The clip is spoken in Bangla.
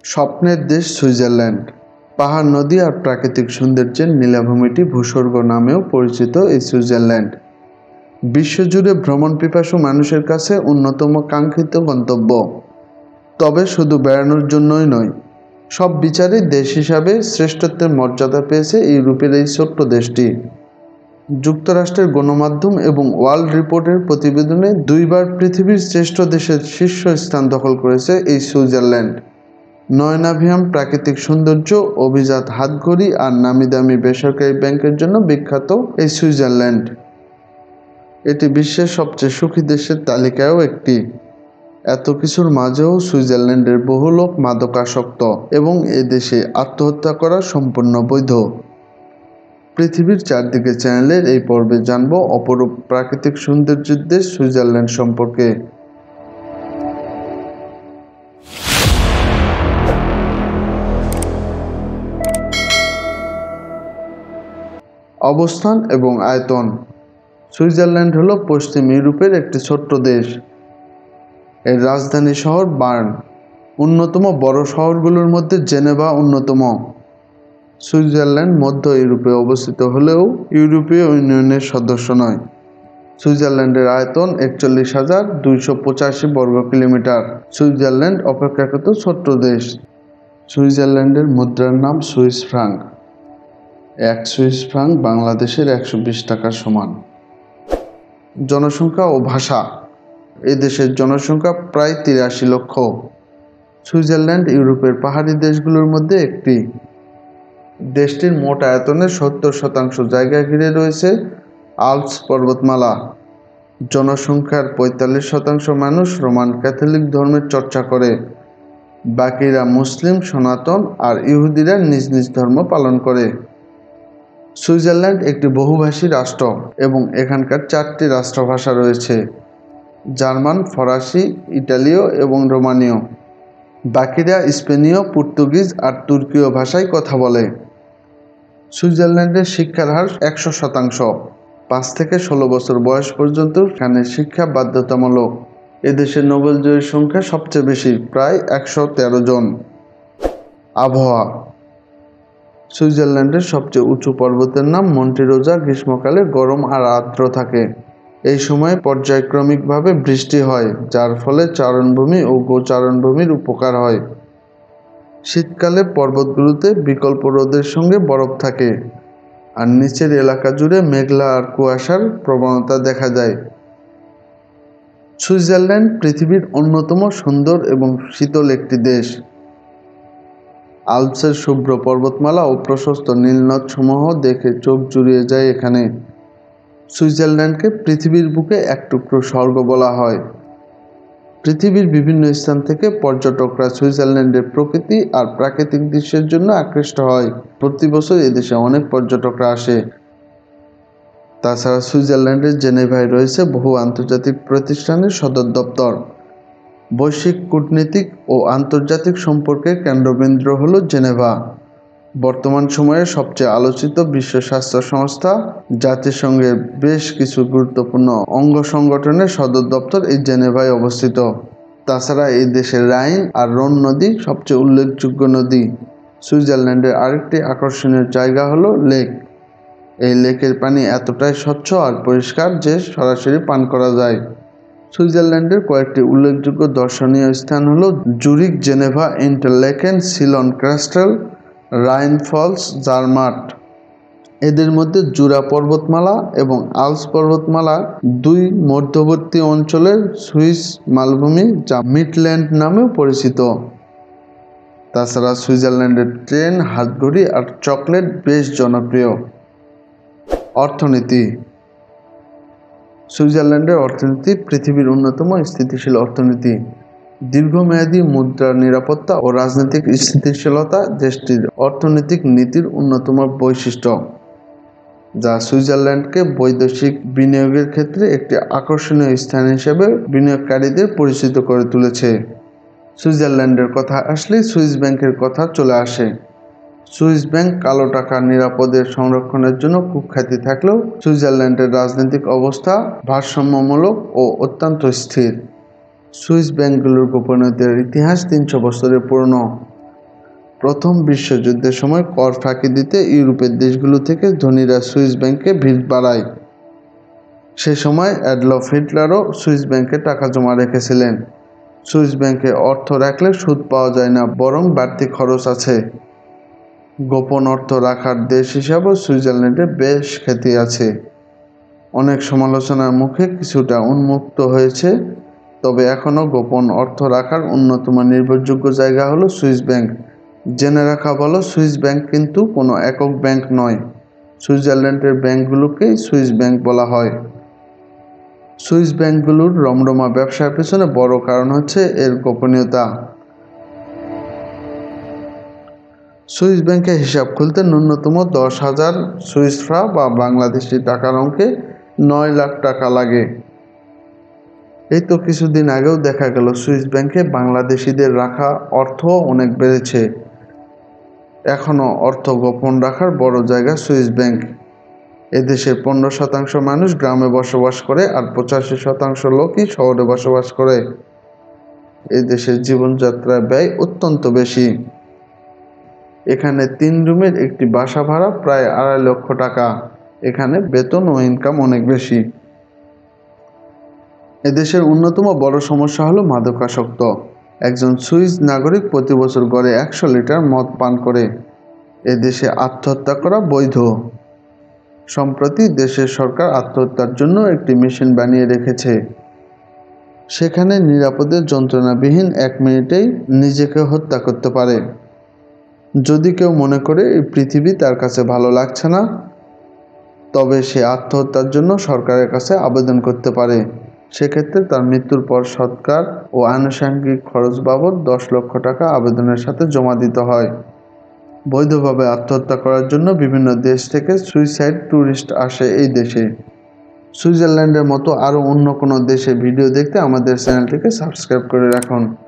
স্বপ্নের দেশ সুইজারল্যান্ড। পাহাড়, নদী আর প্রাকৃতিক সৌন্দর্যের নীলাভূমিটি ভূস্বর্গ নামেও পরিচিত এই সুইজারল্যান্ড বিশ্বজুড়ে ভ্রমণ পিপাসু মানুষের কাছে অন্যতম কাঙ্ক্ষিত গন্তব্য। তবে শুধু বেড়ানোর জন্যই নয়, সব বিচারে দেশ হিসাবে শ্রেষ্ঠত্বের মর্যাদা পেয়েছে ইউরোপের এই ছোট্ট দেশটি। যুক্তরাষ্ট্রের গণমাধ্যম এবং ওয়ার্ল্ড রিপোর্টের প্রতিবেদনে 2 বার পৃথিবীর শ্রেষ্ঠ দেশের শীর্ষ স্থান দখল করেছে এই সুইজারল্যান্ড। নয়নাভিরাম প্রাকৃতিক সৌন্দর্য, অভিজাত হাতঘড়ি আর নামিদামি বেসরকারি ব্যাংকের জন্য বিখ্যাত এই সুইজারল্যান্ড। এটি বিশ্বের সবচেয়ে সুখী দেশের তালিকায়ও একটি। এত কিছুর মাঝেও সুইজারল্যান্ডের বহু লোক মাদকাসক্ত এবং এ দেশে আত্মহত্যা করা সম্পূর্ণ বৈধ। পৃথিবীর চারদিকে চ্যানেলের এই পর্বে জানব অপরূপ প্রাকৃতিক সৌন্দর্যের দেশ সুইজারল্যান্ড সম্পর্কে। অবস্থান এবং আয়তন। সুইজারল্যান্ড হল পশ্চিম ইউরোপের একটি ছোট্ট দেশ। এর রাজধানী শহর বার্ন। অন্যতম বড় শহরগুলোর মধ্যে জেনেভা অন্যতম। সুইজারল্যান্ড মধ্য ইউরোপে অবস্থিত হলেও ইউরোপীয় ইউনিয়নের সদস্য নয়। সুইজারল্যান্ডের আয়তন 41,285 বর্গ কিলোমিটার। সুইজারল্যান্ড অপেক্ষাকৃত ছোট্ট দেশ। সুইজারল্যান্ডের মুদ্রার নাম সুইস ফ্রাঙ্ক। 1 সুইস ফ্রাঙ্ক বাংলাদেশের 120 টাকার সমান। জনসংখ্যা ও ভাষা। এই দেশের জনসংখ্যা প্রায় 83 লক্ষ। সুইজারল্যান্ড ইউরোপের পাহাড়ি দেশগুলোর মধ্যে একটি। দেশটির মোট আয়তনের 70% জায়গা ঘিরে রয়েছে আল্পস পর্বতমালা। জনসংখ্যার 45% মানুষ রোমান ক্যাথলিক ধর্মের চর্চা করে। বাকিরা মুসলিম, সনাতন আর ইহুদিরা নিজ নিজ ধর্ম পালন করে। সুইজারল্যান্ড একটি বহুভাষী রাষ্ট্র এবং এখানকার 4টি রাষ্ট্রভাষা রয়েছে: জার্মান, ফরাসি, ইটালীয় এবং রোমানীয়। বাকিরা স্পেনীয়, পর্তুগিজ আর তুর্কীয় ভাষায় কথা বলে। সুইজারল্যান্ডের শিক্ষার হার 100%। 5 থেকে 16 বছর বয়স পর্যন্ত এখানে শিক্ষা বাধ্যতামূলক। এদেশে নোবেলজয়ীর সংখ্যা সবচেয়ে বেশি, প্রায় 113 জন। আবহাওয়া। সুইজারল্যান্ডের সবচেয়ে উঁচু পর্বতের নাম মন্টি রোজা। গ্রীষ্মকালে গরম আর আর্দ্র থাকে। এই সময়ে পর্যায়ক্রমিকভাবে বৃষ্টি হয়, যার ফলে চারণভূমি ও গোচারণভূমির উপকার হয়। শীতকালে পর্বতগুলোতে বিকল্প রোদের সঙ্গে বরফ থাকে আর নিচের এলাকা জুড়ে মেঘলা আর কুয়াশার প্রবণতা দেখা যায়। সুইজারল্যান্ড পৃথিবীর অন্যতম সুন্দর এবং শীতল একটি দেশ। আল্পসের শুভ্র পর্বতমালা ও প্রশস্ত নীলনদসমূহ দেখে চোখ জুড়িয়ে যায় এখানে। সুইজারল্যান্ডকে পৃথিবীর বুকে এক টুকরো স্বর্গ বলা হয়। পৃথিবীর বিভিন্ন স্থান থেকে পর্যটকরা সুইজারল্যান্ডের প্রকৃতি আর প্রাকৃতিক দৃশ্যের জন্য আকৃষ্ট হয়। প্রতি বছর এদেশে অনেক পর্যটকরা আসে। তাছাড়া সুইজারল্যান্ডের জেনেভায় রয়েছে বহু আন্তর্জাতিক প্রতিষ্ঠানের সদর দপ্তর। বৈশ্বিক কূটনীতিক ও আন্তর্জাতিক সম্পর্কের কেন্দ্রবিন্দু হল জেনেভা। বর্তমান সময়ে সবচেয়ে আলোচিত বিশ্ব স্বাস্থ্য সংস্থা জাতিসংঘের বেশ কিছু গুরুত্বপূর্ণ অঙ্গ সংগঠনের সদর দপ্তর এই জেনেভায় অবস্থিত। তাছাড়া এই দেশের রাইন আর রোন নদী সবচেয়ে উল্লেখযোগ্য নদী। সুইজারল্যান্ডের আরেকটি আকর্ষণীয় জায়গা হলো লেক। এই লেকের পানি এতটাই স্বচ্ছ আর পরিষ্কার যে সরাসরি পান করা যায়। সুইজারল্যান্ডের কয়েকটি উল্লেখযোগ্য দর্শনীয় স্থান হলো Zurich, Geneva, Interlaken, Chillon castle, Rhine falls, Zermatt. এদের মধ্যে জুরা পর্বতমালা এবং আল্পস পর্বতমালা 2 মধ্যবর্তী অঞ্চলের সুইস মালভূমি, যা মিডল্যান্ড নামেও পরিচিত। তাছাড়া সুইজারল্যান্ডের ট্রেন, হাতঘড়ি আর চকলেট বেশ জনপ্রিয়। অর্থনীতি। সুইজারল্যান্ডের অর্থনীতি পৃথিবীর অন্যতম স্থিতিশীল অর্থনীতি। দীর্ঘমেয়াদী মুদ্রার নিরাপত্তা ও রাজনৈতিক স্থিতিশীলতা দেশটির অর্থনৈতিক নীতির অন্যতম বৈশিষ্ট্য, যা সুইজারল্যান্ডকে বৈদেশিক বিনিয়োগের ক্ষেত্রে একটি আকর্ষণীয় স্থান হিসেবে বিনিয়োগকারীদের পরিচিত করে তুলেছে। সুইজারল্যান্ডের কথা আসলেই সুইস ব্যাংকের কথা চলে আসে। সুইস ব্যাংক কালো টাকা নিরাপদে সংরক্ষণের জন্য কুখ্যাতি থাকলেও সুইজারল্যান্ডের রাজনৈতিক অবস্থা ভারসাম্যমূলক ও অত্যন্ত স্থির। সুইস ব্যাংকগুলোর গোপনীয়তার ইতিহাস 300 বছরের পুরনো। প্রথম বিশ্বযুদ্ধের সময় কর ফাঁকি দিতে ইউরোপের দেশগুলো থেকে ধনীরা সুইস ব্যাংকে ভিড় বাড়ায়। সে সময় অ্যাডলফ হিটলারও সুইস ব্যাংকে টাকা জমা রেখেছিলেন। সুইস ব্যাংকে অর্থ রাখলে সুদ পাওয়া যায় না, বরং বাড়তি খরচ আছে। গোপন অর্থ রাখার দেশ হিসাবেও সুইজারল্যান্ডের বেশ খ্যাতি আছে। অনেক সমালোচনার মুখে কিছুটা উন্মুক্ত হয়েছে, তবে এখনও গোপন অর্থ রাখার অন্যতম নির্ভরযোগ্য জায়গা হলো সুইস ব্যাংক। জেনে রাখা ভালো, সুইস ব্যাংক কিন্তু কোনো একক ব্যাংক নয়। সুইজারল্যান্ডের ব্যাংকগুলোকেই সুইস ব্যাংক বলা হয়। সুইস ব্যাংকগুলোর রমরমা ব্যবসার পেছনে বড় কারণ হচ্ছে এর গোপনীয়তা। সুইস ব্যাংকে হিসাব খুলতে ন্যূনতম 10,000 সুইস ফ্রা বা বাংলাদেশি টাকার অঙ্কে 9 লাখ টাকা লাগে। এই তো কিছুদিন আগেও দেখা গেল সুইস ব্যাংকে বাংলাদেশিদের রাখা অর্থ অনেক বেড়েছে। এখনও অর্থ গোপন রাখার বড় জায়গা সুইস ব্যাংক। এদেশের 15% মানুষ গ্রামে বসবাস করে, আর 85% লোকই শহরে বসবাস করে। এদেশের জীবনযাত্রার ব্যয় অত্যন্ত বেশি। এখানে 3 রুমের একটি বাসা ভাড়া প্রায় 2.5 লক্ষ টাকা। এখানে বেতন ও ইনকাম অনেক বেশি। এদেশের অন্যতম বড় সমস্যা হলো মাদকাসক্ত। একজন সুইস নাগরিক প্রতি বছর গড়ে 100 লিটার মদ পান করে। এদেশে আত্মহত্যা করা বৈধ। সম্প্রতি দেশের সরকার আত্মহত্যার জন্য একটি মেশিন বানিয়ে রেখেছে। সেখানে নিরাপদে যন্ত্রণাবিহীন 1 মিনিটেই নিজেকে হত্যা করতে পারে। যদি কেউ মনে করে এই পৃথিবী তার কাছে ভালো লাগছে না, তবে সে আত্মহত্যার জন্য সরকারের কাছে আবেদন করতে পারে। সেক্ষেত্রে তার মৃত্যুর পর সৎকার ও আনুষঙ্গিক খরচ বাবদ 10 লক্ষ টাকা আবেদনের সাথে জমা দিতে হয়। বৈধভাবে আত্মহত্যা করার জন্য বিভিন্ন দেশ থেকে সুইসাইড ট্যুরিস্ট আসে এই দেশে। সুইজারল্যান্ডের মতো আরও অন্য কোনো দেশে ভিডিও দেখতে আমাদের চ্যানেলটিকে সাবস্ক্রাইব করে রাখুন।